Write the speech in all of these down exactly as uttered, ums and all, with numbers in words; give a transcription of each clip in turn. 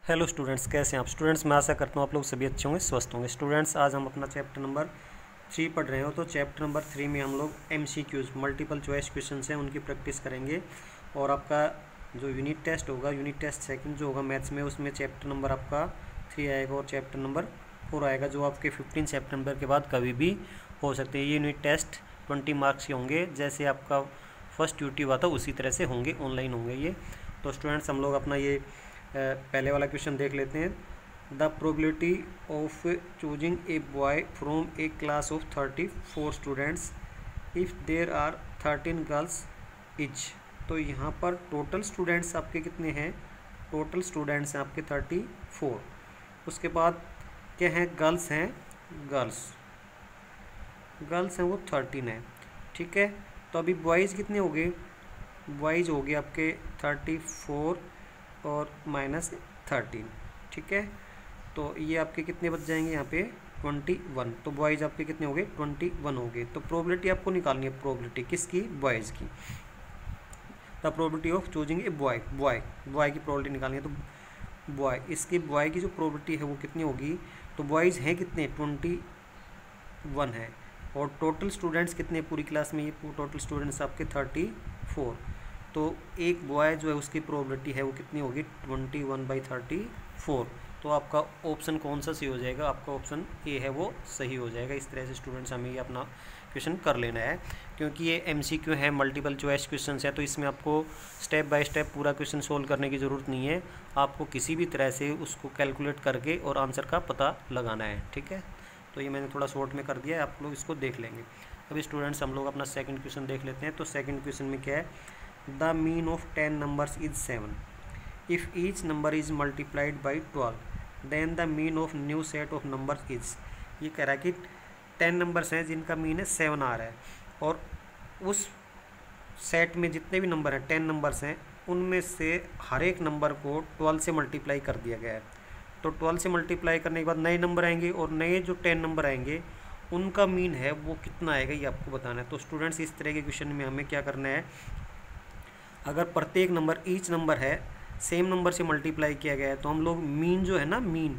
Hello students, कैसे हैं आप स्टूडेंट्स। मैं आशा करता हूँ आप लोग सभी अच्छे होंगे, स्वस्थ होंगे। स्टूडेंट्स, आज हम अपना चैप्टर नंबर थ्री पढ़ रहे हो। तो चैप्टर नंबर थ्री में हम लोग एमसीक्यूज मल्टीपल चॉइस क्वेश्चन हैं उनकी प्रैक्टिस करेंगे। और आपका जो यूनिट टेस्ट होगा, यूनिट टेस्ट सेकंड जो होगा मैथ्स में, उसमें चैप्टर नंबर आपका थ्री आएगा और चैप्टर नंबर फोर आएगा, जो आपके फिफ्टीन सेप्टेम्बर के बाद कभी भी हो सकते हैं। ये यूनिट टेस्ट ट्वेंटी मार्क्स के होंगे, जैसे आपका फर्स्ट ड्यूटी हुआ था उसी तरह से होंगे, ऑनलाइन होंगे ये। तो स्टूडेंट्स, हम लोग अपना ये पहले वाला क्वेश्चन देख लेते हैं। The probability of choosing a boy from a class of thirty four students if there are thirteen girls each. तो यहाँ पर टोटल स्टूडेंट्स आपके कितने हैं? टोटल स्टूडेंट्स हैं आपके थर्टी फोर। उसके बाद क्या हैं? गर्ल्स हैं, गर्ल्स गर्ल्स हैं वो थर्टीन है, ठीक है। तो अभी बॉयज़ कितने हो गए? बॉयज़ हो गए आपके थर्टी फोर और माइनस थर्टीन, ठीक है। तो ये आपके कितने बच जाएंगे यहाँ पे? Twenty one. तो बॉयज़ आपके कितने हो गए? ट्वेंटी वन हो गए। तो प्रोबेबिलिटी आपको निकालनी है, प्रोबेबिलिटी किसकी? बॉयज़ की। The probability of choosing a boy, boy boy की प्रोबेबिलिटी निकालनी है। तो बॉय, इसकी बॉय की जो प्रोबेबिलिटी है वो कितनी होगी? तो बॉयज़ हैं कितने? ट्वेंटी वन है। और टोटल स्टूडेंट्स कितने पूरी क्लास में? ये टोटल स्टूडेंट्स आपके थर्टी फोर। तो एक बॉय जो है उसकी प्रोबेबिलिटी है वो कितनी होगी? Twenty one by thirty four. तो आपका ऑप्शन कौन सा सही हो जाएगा? आपका ऑप्शन ए है वो सही हो जाएगा। इस तरह से स्टूडेंट्स हमें ये अपना क्वेश्चन कर लेना है, क्योंकि ये एमसीक्यू है, मल्टीपल चॉइस क्वेश्चन है। तो इसमें आपको स्टेप बाय स्टेप पूरा क्वेश्चन सोल्व करने की ज़रूरत नहीं है, आपको किसी भी तरह से उसको कैलकुलेट करके और आंसर का पता लगाना है, ठीक है। तो ये मैंने थोड़ा शॉर्ट में कर दिया है, आप लोग इसको देख लेंगे। अभी स्टूडेंट्स हम लोग अपना सेकंड क्वेश्चन देख लेते हैं। तो सेकंड क्वेश्चन में क्या है? The mean of ten numbers is seven if each number is multiplied by twelve then the mean of new set of numbers is. ये कह रहा है कि टेन नंबर्स हैं जिनका मीन है सेवन आ रहा है, और उस सेट में जितने भी नंबर हैं, टेन नंबर्स हैं, उनमें से हर एक नंबर को ट्वेल्व से मल्टीप्लाई कर दिया गया है। तो ट्वेल्व से मल्टीप्लाई करने के बाद नए नंबर आएंगे, और नए जो टेन नंबर आएंगे उनका मीन है वो कितना आएगा, ये आपको बताना है। तो स्टूडेंट्स, इस तरह के क्वेश्चन में हमें क्या करना है? अगर प्रत्येक नंबर, ईच नंबर है, सेम नंबर से मल्टीप्लाई किया गया है, तो हम लोग मीन जो है ना, मीन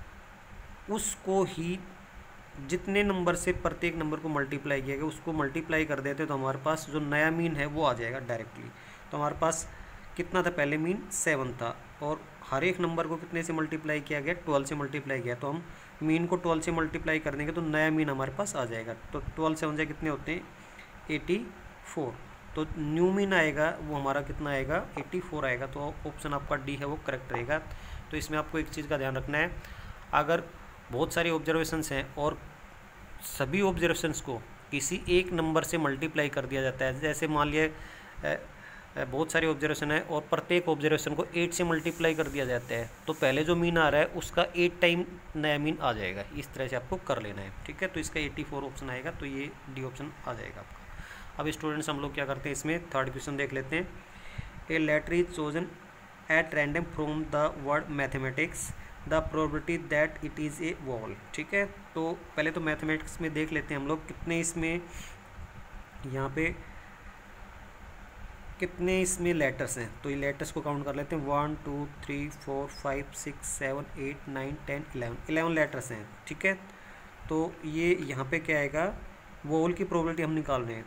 उसको ही जितने नंबर से प्रत्येक नंबर को मल्टीप्लाई किया गया उसको मल्टीप्लाई कर देते, तो हमारे पास जो नया मीन है वो आ जाएगा डायरेक्टली। तो हमारे पास कितना था? पहले मीन सेवन था, और हर एक नंबर को कितने से मल्टीप्लाई किया गया? ट्वेल्व से मल्टीप्लाई किया। तो हम मीन को ट्वेल्व से मल्टीप्लाई कर देंगे तो नया मीन हमारे पास आ जाएगा। तो ट्वेल्व से मुझे कितने होते हैं? Eighty four. तो न्यू मीन आएगा वो हमारा कितना आएगा? एटी फोर आएगा। तो ऑप्शन आपका डी है वो करेक्ट रहेगा। तो इसमें आपको एक चीज़ का ध्यान रखना है, अगर बहुत सारी ऑब्जर्वेशंस हैं और सभी ऑब्जर्वेशंस को किसी एक नंबर से मल्टीप्लाई कर दिया जाता है, जैसे मान लिए बहुत सारी ऑब्जर्वेशन है और प्रत्येक ऑब्जर्वेशन को एट से मल्टीप्लाई कर दिया जाता है, तो पहले जो मीन आ रहा है उसका एट टाइम नया मीन आ जाएगा। इस तरह से आपको कर लेना है, ठीक है। तो इसका एटी फोर ऑप्शन आएगा, तो ये डी ऑप्शन आ जाएगा आपका। अब स्टूडेंट्स, हम लोग क्या करते हैं, इसमें थर्ड क्वेश्चन देख लेते हैं। A letter is chosen at random from the word mathematics, the probability that it is a vowel, ठीक है। तो पहले तो मैथमेटिक्स में देख लेते हैं हम लोग कितने इसमें यहाँ पे कितने इसमें लेटर्स हैं। तो ये लेटर्स को काउंट कर लेते हैं। One two three four five six seven eight nine ten eleven eleven letters हैं, ठीक है। तो ये यहाँ पे क्या आएगा? वॉवल की प्रोबेबिलिटी हम निकाल रहे हैं।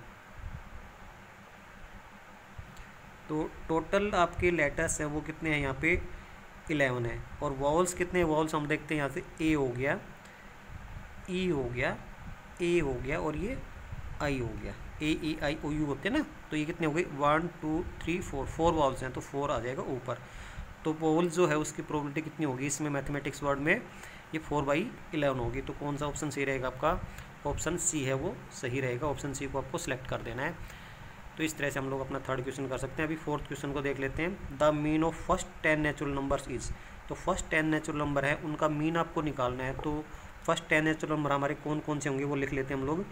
तो टोटल आपके लेटर्स हैं वो कितने हैं? यहाँ पे इलेवन है। और वॉवल्स कितने हैं? वॉवल्स हम देखते हैं यहाँ से, ए हो गया, ई हो गया, ए हो गया, और ये आई हो गया। ए ई आई ओ यू होते हैं ना, तो ये कितने हो गए? One two three four, four vowels हैं, तो फोर आ जाएगा ऊपर। तो वॉवल जो है उसकी प्रोबेबिलिटी कितनी होगी इसमें मैथमेटिक्स वर्ड में? ये फोर बाई इलेवन होगी। तो कौन सा ऑप्शन सही रहेगा आपका? ऑप्शन सी है वो सही रहेगा। ऑप्शन सी को आपको सेलेक्ट कर देना है। तो इस तरह से हम लोग अपना थर्ड क्वेश्चन कर सकते हैं। अभी फोर्थ क्वेश्चन को देख लेते हैं। The mean of first ten natural numbers is. तो फर्स्ट टेन नेचुरल नंबर है, उनका मीन आपको निकालना है। तो फर्स्ट टेन नेचुरल नंबर हमारे कौन कौन से होंगे वो लिख लेते हैं हम लोग।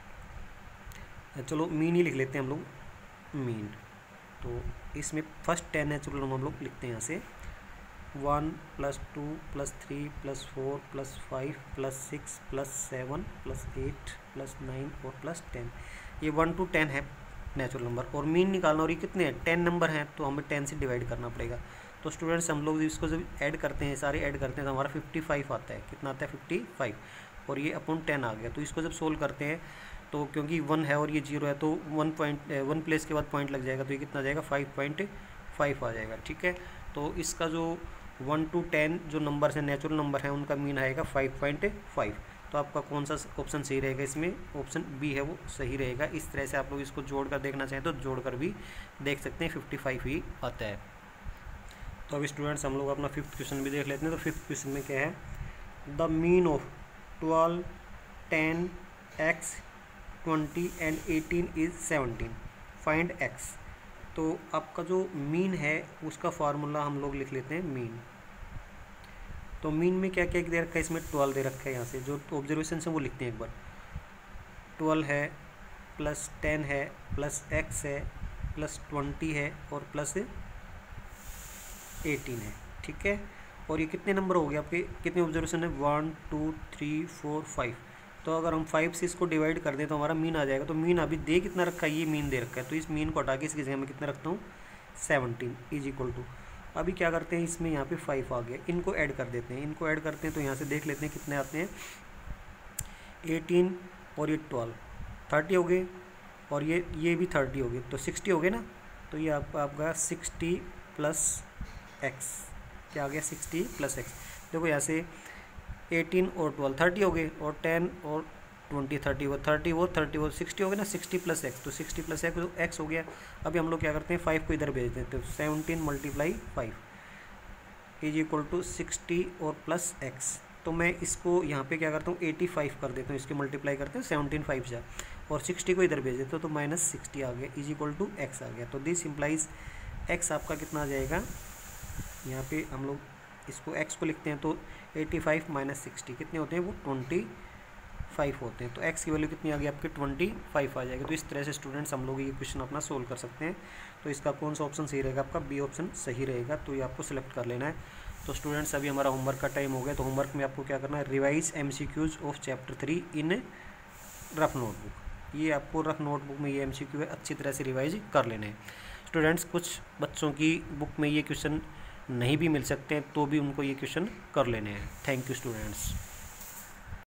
चलो मीन ही लिख लेते हैं हम लोग, मीन। तो इसमें फर्स्ट टेन नेचुरल नंबर हम लोग लिखते हैं यहाँ से। One plus two plus three plus four plus five plus six plus seven plus eight plus nine और प्लस टेन। ये वन टू टेन है नेचुरल नंबर, और मीन निकालना। और ये कितने हैं? टेन नंबर हैं, तो हमें टेन से डिवाइड करना पड़ेगा। तो स्टूडेंट्स हम लोग इसको जब ऐड करते हैं, सारे ऐड करते हैं तो हमारा फिफ्टी फाइव आता है। कितना आता है? फिफ्टी फाइव, और ये अपॉन टेन आ गया। तो इसको जब सोल्व करते हैं तो क्योंकि वन है और ये जीरो है तो वन पॉइंट वन प्लेस के बाद पॉइंट लग जाएगा, तो ये कितना आ जाएगा? फाइव पॉइंट फाइव आ जाएगा। ठीक है, तो इसका जो वन टू टेन जो नंबर है, नेचुरल नंबर है, उनका मीन आएगा फाइव पॉइंट फाइव। तो आपका कौन सा ऑप्शन सही रहेगा? इसमें ऑप्शन बी है वो सही रहेगा। इस तरह से आप लोग इसको जोड़कर देखना चाहें तो जोड़कर भी देख सकते हैं, फिफ्टी फाइव ही आता है। तो अभी स्टूडेंट्स हम लोग अपना फिफ्थ क्वेश्चन भी देख लेते हैं। तो फिफ्थ क्वेश्चन में क्या है? The mean of twelve, ten, x, twenty and eighteen is seventeen, find x. तो आपका जो मीन है उसका फार्मूला हम लोग लिख लेते हैं मीन। तो मीन में क्या क्या दे रखा है? इसमें ट्वेल्व दे रखा है। यहाँ से जो ऑब्जर्वेशन है वो लिखते हैं एक बार। ट्वेल्व है, प्लस टेन है, प्लस एक्स है, प्लस ट्वेंटी है और प्लस एटीन है। ठीक है, और ये कितने नंबर हो गए आपके? कितने ऑब्जर्वेशन है? One, two, three, four, five. तो अगर हम फाइव से इसको डिवाइड कर दें तो हमारा मीन आ जाएगा। तो मीन अभी दे कितना रखा है? ये मीन दे रखा है। तो इस मीन को हटा के इसकी जगह मैं कितना रखता हूँ? सेवनटीन इज इक्वल टू, अभी क्या करते हैं, इसमें यहाँ पे फाइव आ गया, इनको ऐड कर देते हैं। इनको ऐड करते हैं तो यहाँ से देख लेते हैं कितने आते हैं। एटीन और ये ट्वेल्व, थर्टी हो गए, और ये ये भी थर्टी हो गए, तो सिक्सटी हो गए ना। तो ये आप, आपका सिक्सटी प्लस एक्स, क्या आ गया? Sixty plus x. देखो यहाँ से एटीन और ट्वेल्व थर्टी हो गए, और टेन और ट्वेंटी थर्टी वो थर्टी वो थर्टी वो सिक्सटी हो गया ना। सिक्सटी प्लस एक्स, तो सिक्सटी प्लस एक्स तो एक्स हो गया। अभी हम लोग क्या करते हैं? फाइव को इधर भेज देते हैं। तो seventeen multiply five is equal to sixty और प्लस एक्स। तो मैं इसको यहाँ पे क्या करता हूँ? एटी फाइव कर देता हूँ, इसके मल्टीप्लाई करते हैं सेवनटीन फाइव जा, और सिक्सटी को इधर भेज देते हो तो माइनस सिक्सटी आ गया इज इक्वल टू एक्स आ गया। तो दिस इम्प्लाइज एक्स आपका कितना आ जाएगा? यहाँ पे हम लोग इसको x को लिखते हैं तो एटी फाइव माइनस सिक्सटी कितने होते हैं? वो ट्वेंटी फाइव होते हैं। तो x की वैल्यू कितनी आ गई आपकी? ट्वेंटी फाइव आ जाएगी। तो इस तरह से स्टूडेंट्स हम लोग ये क्वेश्चन अपना सोल्व कर सकते हैं। तो इसका कौन सा ऑप्शन सही रहेगा? आपका बी ऑप्शन सही रहेगा। तो ये आपको सिलेक्ट कर लेना है। तो स्टूडेंट्स अभी हमारा होमवर्क का टाइम हो गया। तो होमवर्क में आपको क्या करना है? Revise M C Qs of chapter three in rough notebook. ये आपको रफ नोटबुक में ये एम सी क्यू है, अच्छी तरह से रिवाइज कर लेना है। स्टूडेंट्स कुछ बच्चों की बुक में ये क्वेश्चन नहीं भी मिल सकते हैं तो भी उनको ये क्वेश्चन कर लेने हैं। Thank you students.